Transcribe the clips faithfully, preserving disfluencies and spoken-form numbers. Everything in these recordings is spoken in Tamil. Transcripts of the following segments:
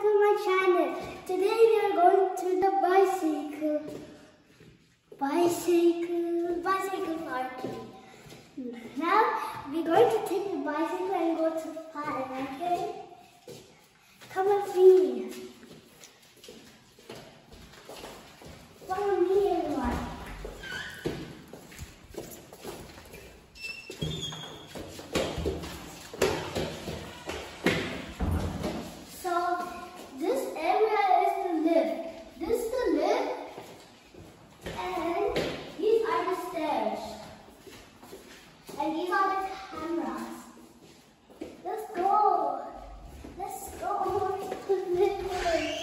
to my channel. Today we are going to the bicycle. Bicycle, bicycle parking. Now we're going to take the bicycle and go to the park, okay? Come with me. Follow me, everyone. So this area is the lift. This is the lift, and these are the stairs, and these are the cameras. Let's go. Let's go to the lift.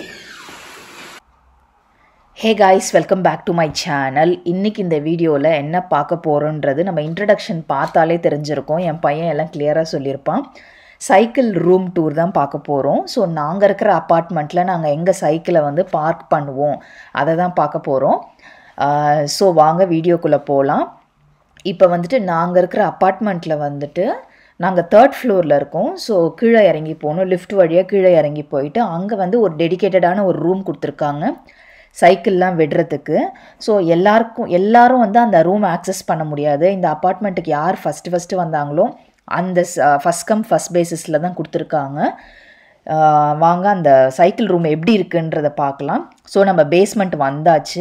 Hey guys, welcome back to my channel. இன்னைக்கு இந்த வீடியோவில் என்ன பார்க்க போகிறோன்றது நம்ம இன்ட்ரடக்ஷன் பார்த்தாலே தெரிஞ்சிருக்கும். என் பையன் எல்லாம் கிளியராக சொல்லியிருப்பான். சைக்கிள் ரூம் டூர் தான் பார்க்க போகிறோம். ஸோ நாங்கள் இருக்கிற அப்பார்ட்மெண்ட்டில் நாங்கள் எங்கள் சைக்கிளை வந்து பார்க் பண்ணுவோம், அதை தான் பார்க்க போகிறோம். ஸோ வாங்க வீடியோக்குள்ளே போகலாம். இப்போ வந்துட்டு நாங்கள் இருக்கிற அப்பார்ட்மெண்ட்டில் வந்துட்டு நாங்கள் தேர்ட் ஃப்ளோரில் இருக்கோம். ஸோ கீழே இறங்கி போகணும். லிஃப்ட் வழியாக கீழே இறங்கி போயிட்டு அங்கே வந்து ஒரு டெடிக்கேட்டடான ஒரு ரூம் கொடுத்துருக்காங்க சைக்கிள்லாம் விடுறதுக்கு. ஸோ எல்லாருக்கும் எல்லாரும் வந்து அந்த ரூம் ஆக்சஸ் பண்ண முடியாது. இந்த அப்பார்ட்மெண்ட்டுக்கு யார் ஃபஸ்ட்டு ஃபஸ்ட்டு வந்தாங்களோ அந்த ஃபஸ்ட் கம் ஃபஸ்ட் பேசிஸில் தான் கொடுத்துருக்காங்க. வாங்க அந்த சைக்கிள் ரூம் எப்படி இருக்குன்றதை பார்க்கலாம். ஸோ நம்ம பேஸ்மெண்ட் வந்தாச்சு.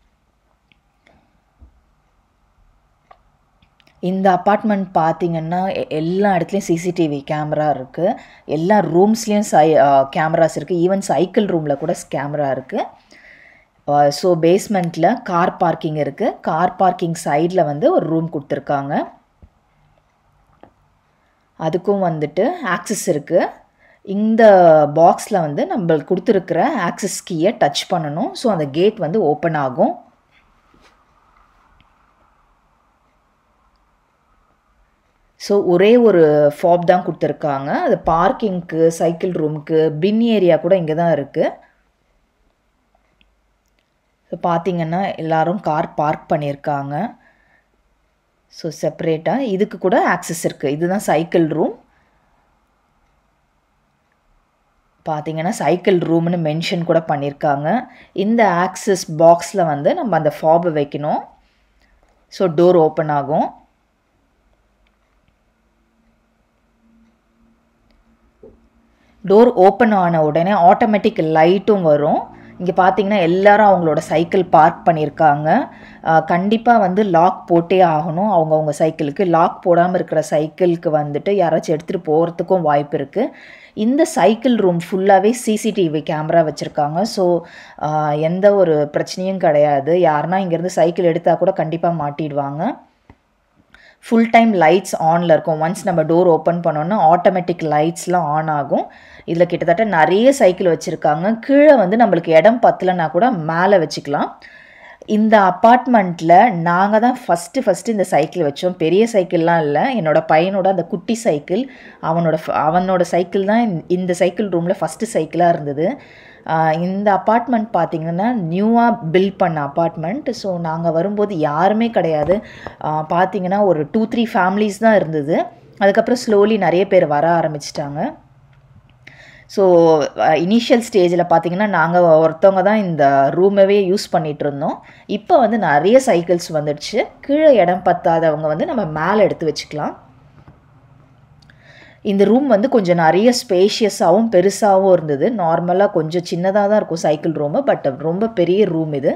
இந்த அப்பார்ட்மெண்ட் பார்த்திங்கன்னா எல்லா இடத்துலையும் சிசிடிவி கேமரா இருக்குது. எல்லா ரூம்ஸ்லேயும் சை கேமராஸ் இருக்குது. ஈவன் சைக்கிள் ரூமில் கூட கேமரா இருக்குது. ஸோ பேஸ்மெண்ட்டில் கார் பார்க்கிங் இருக்குது. கார் பார்க்கிங் சைடில் வந்து ஒரு ரூம் கொடுத்துருக்காங்க. அதுக்கும் வந்துட்டு ஆக்சஸ் இருக்குது. இந்த பாக்ஸில் வந்து நம்மளுக்கு கொடுத்துருக்கிற ஆக்சஸ் கீயை டச் பண்ணணும். ஸோ அந்த கேட் வந்து ஓப்பன் ஆகும். ஸோ ஒரே ஒரு ஃபாப் தான் கொடுத்துருக்காங்க. அது பார்க்கிங்க்கு, சைக்கிள் ரூமுக்கு, பின் ஏரியா கூட இங்கே தான் இருக்குது. ஸோ பார்த்திங்கன்னா எல்லோரும் கார் பார்க் பண்ணியிருக்காங்க. ஸோ செப்பரேட்டாக இதுக்கு கூட ஆக்சஸ் இருக்குது. இதுதான் சைக்கிள் ரூம். பார்த்திங்கன்னா சைக்கிள் ரூம்னு மென்ஷன் கூட பண்ணியிருக்காங்க. இந்த ஆக்சஸ் பாக்ஸில் வந்து நம்ம அந்த ஃபாபை வைக்கணும். ஸோ டோர் ஓப்பன் ஆகும். டோர் ஓப்பன் ஆன உடனே ஆட்டோமேட்டிக் லைட்டும் வரும். இங்கே பார்த்தீங்கன்னா எல்லாரும் அவங்களோட சைக்கிள் பார்க் பண்ணியிருக்காங்க. கண்டிப்பாக வந்து லாக் போட்டே ஆகணும். அவங்கவுங்க சைக்கிளுக்கு லாக் போடாமல் இருக்கிற சைக்கிளுக்கு வந்துட்டு யாராச்சும் எடுத்துகிட்டு போகிறதுக்கும் வாய்ப்பு இருக்குது. இந்த சைக்கிள் ரூம் ஃபுல்லாகவே சிசிடிவி கேமரா வச்சுருக்காங்க. ஸோ எந்த ஒரு பிரச்சனையும் கிடையாது. யாருன்னா இங்கேருந்து சைக்கிள் எடுத்தால் கூட கண்டிப்பாக மாட்டிடுவாங்க. ஃபுல் டைம் லைட்ஸ் ஆனில் இருக்கும். ஒன்ஸ் நம்ம டோர் ஓப்பன் பண்ணோன்னா ஆட்டோமேட்டிக் லைட்ஸ்லாம் ஆன் ஆகும். இதில் கிட்டத்தட்ட நிறைய சைக்கிள் வச்சுருக்காங்க. கீழே வந்து நம்மளுக்கு இடம் பத்தலைன்னா கூட மேலே வச்சுக்கலாம். இந்த அப்பார்ட்மெண்ட்டில் நாங்கள் தான் ஃபஸ்ட்டு ஃபஸ்ட்டு இந்த சைக்கிள் வச்சோம். பெரிய சைக்கிள்லாம் இல்லை. என்னோடய பையனோட அந்த குட்டி சைக்கிள், அவனோட அவனோட சைக்கிள் தான் இந்த சைக்கிள் ரூமில் ஃபஸ்ட்டு சைக்கிளாக இருந்தது. இந்த அப்பார்ட்மெண்ட் பார்த்திங்கன்னா நியூவாக பில்ட் பண்ண அப்பார்ட்மெண்ட். ஸோ நாங்கள் வரும்போது யாருமே கிடையாது. பார்த்திங்கன்னா ஒரு டூ த்ரீ ஃபேமிலிஸ் தான் இருந்தது. அதுக்கப்புறம் ஸ்லோலி நிறைய பேர் வர ஆரம்பிச்சிட்டாங்க. ஸோ இனிஷியல் ஸ்டேஜில் பார்த்திங்கன்னா நாங்கள் ஒருத்தவங்க தான் இந்த ரூமவே யூஸ் பண்ணிகிட்டு இருந்தோம். இப்போ வந்து நிறைய சைக்கிள்ஸ் வந்துடுச்சு. கீழே இடம் பத்தாதவங்க வந்து நம்ம மேலே எடுத்து வச்சுக்கலாம். இந்த ரூம் வந்து கொஞ்சம் நிறைய ஸ்பேஷியஸாகவும் பெருசாகவும் இருந்தது. நார்மலாக கொஞ்சம் சின்னதாக தான் இருக்கும் சைக்கிள் ரூமு, பட் ரொம்ப பெரிய ரூம் இது.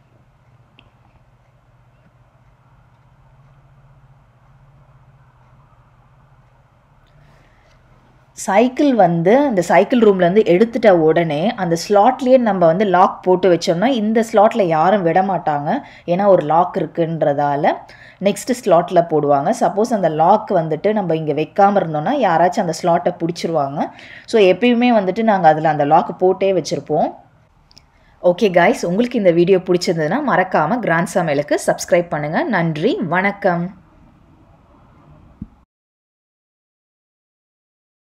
சைக்கிள் வந்து அந்த சைக்கிள் ரூம்லேருந்து எடுத்துட்ட உடனே அந்த ஸ்லாட்லேயே நம்ம வந்து லாக் போட்டு வச்சோம்னா இந்த ஸ்லாட்டில் யாரும் விட மாட்டாங்க. ஏன்னா ஒரு லாக் இருக்குன்றதால நெக்ஸ்ட்டு ஸ்லாட்டில் போடுவாங்க. சப்போஸ் அந்த லாக் வந்துட்டு நம்ம இங்கே வைக்காமல் இருந்தோம்னா யாராச்சும் அந்த ஸ்லாட்டை பிடிச்சிருவாங்க. ஸோ எப்பயுமே வந்துட்டு நாங்கள் அதில் அந்த லாக் போட்டே வச்சுருப்போம். ஓகே காய்ஸ், உங்களுக்கு இந்த வீடியோ பிடிச்சிருந்ததுன்னா மறக்காமல் கிராண்ட் சமையலுக்கு சப்ஸ்கிரைப் பண்ணுங்கள். நன்றி, வணக்கம்.